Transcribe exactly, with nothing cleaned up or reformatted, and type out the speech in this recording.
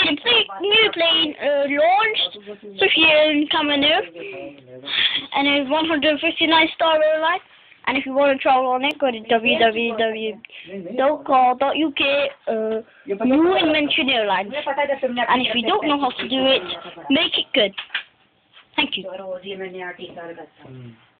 complete new plane uh, launched, fifty coming new, and it's one hundred fifty-nine star airline. And if you want to travel on it, go to w w w dot co dot u k. Uh, you and mention airlines. And if you don't know how to do it, make it good. Thank you.